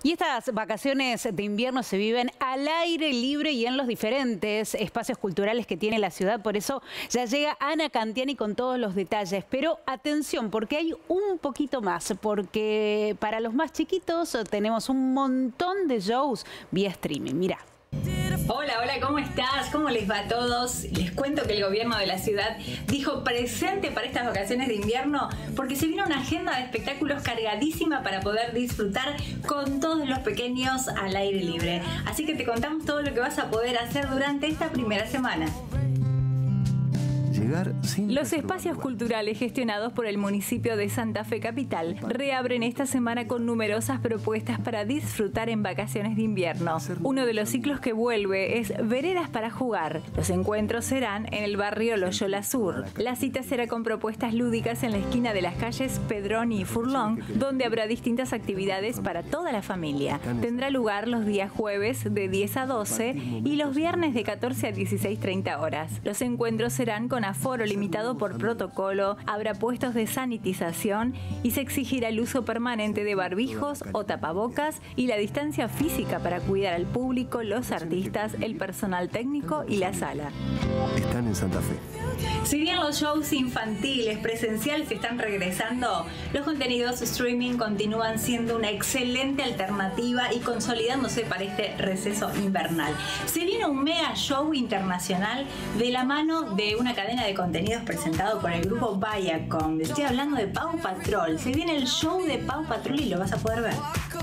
Y estas vacaciones de invierno se viven al aire libre y en los diferentes espacios culturales que tiene la ciudad. Por eso ya llega Ana Cantiani con todos los detalles. Pero atención, porque hay un poquito más. Porque para los más chiquitos tenemos un montón de shows vía streaming. Mirá. Hola, hola, ¿cómo estás? ¿Cómo les va a todos? Les cuento que el gobierno de la ciudad dijo presente para estas vacaciones de invierno porque se viene una agenda de espectáculos cargadísima para poder disfrutar con todos los pequeños al aire libre. Así que te contamos todo lo que vas a poder hacer durante esta primera semana. Los espacios culturales gestionados por el municipio de Santa Fe Capital reabren esta semana con numerosas propuestas para disfrutar en vacaciones de invierno. Uno de los ciclos que vuelve es Veredas para Jugar. Los encuentros serán en el barrio Loyola Sur. La cita será con propuestas lúdicas en la esquina de las calles Pedrón y Furlong, donde habrá distintas actividades para toda la familia. Tendrá lugar los días jueves de 10 a 12 y los viernes de 14 a 16:30 horas. Los encuentros serán con aforo limitado por protocolo, habrá puestos de sanitización y se exigirá el uso permanente de barbijos o tapabocas y la distancia física para cuidar al público, los artistas, el personal técnico y la sala. Están en Santa Fe. Si bien los shows infantiles presenciales están regresando, los contenidos streaming continúan siendo una excelente alternativa y consolidándose para este receso invernal. Se viene un mega show internacional de la mano de una cadena de contenidos presentado por el grupo Viacom. Estoy hablando de Paw Patrol. Se viene el show de Paw Patrol y lo vas a poder ver.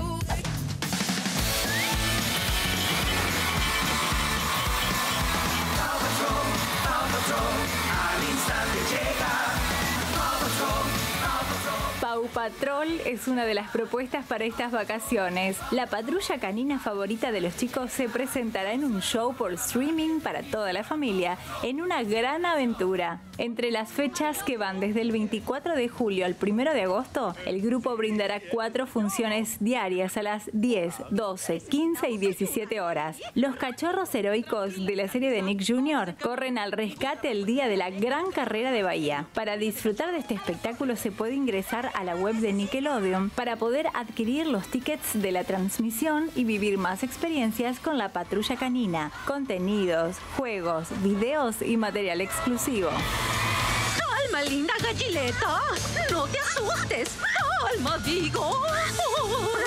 Paw Patrol es una de las propuestas para estas vacaciones. La patrulla canina favorita de los chicos se presentará en un show por streaming para toda la familia en una gran aventura. Entre las fechas que van desde el 24 de julio al 1 de agosto, el grupo brindará 4 funciones diarias a las 10, 12, 15 y 17 horas. Los cachorros heroicos de la serie de Nick Jr. corren al rescate el día de la gran carrera de Bahía. Para disfrutar de este espectáculo se puede ingresar a la web de Nickelodeon para poder adquirir los tickets de la transmisión y vivir más experiencias con la patrulla canina, contenidos, juegos, videos y material exclusivo. ¡Calma, linda gallileta! ¡No te asustes! ¡Calma, digo!